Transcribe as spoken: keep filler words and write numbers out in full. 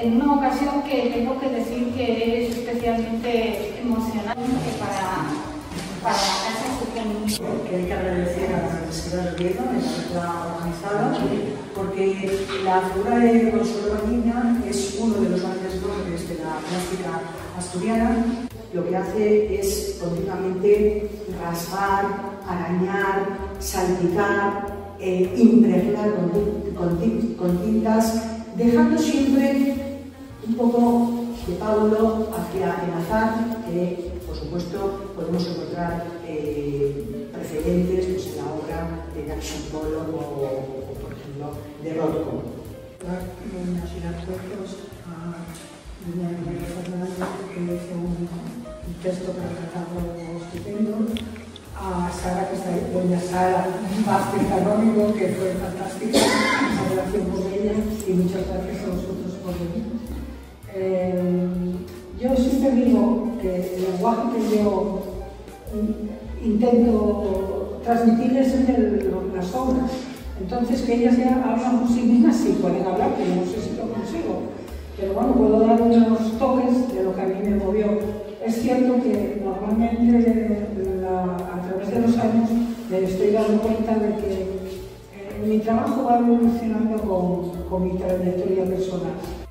en una ocasión que tengo que decir que es especialmente emocionante para, para la Casa Suqueña. Que hay que agradecer a la Universidad de Oviedo, en la organizada, porque la figura de Consuelo Baliña es uno de los grandes nombres de la plástica asturiana. Lo que hace es continuamente rasgar, arañar, salpicar, eh, impregnar con, con, con tintas, dejando siempre un poco de pábulo hacia el azar, que por supuesto podemos encontrar eh, precedentes pues, en la obra de Jackson Pollock o, o, por ejemplo, de Rothko. Buenas y las fotos a doña María Fernández, que hizo un, un texto para tratarlo estupendo, a Sara, que está ahí, doña Sara Vázquez Canónigo, que fue fantástica, esa relación con ella, y muchas gracias a vosotros por venir. Eh, yo siempre digo que el lenguaje que yo intento transmitirles es el de las obras. Entonces, que ellas ya hablan por sí mismas, sí pueden hablar, pero no sé si lo consigo. Pero bueno, puedo dar unos toques de lo que a mí me movió. Es cierto que normalmente la, a través de los años me estoy dando cuenta de que eh, mi trabajo va evolucionando con, con mi trayectoria personal.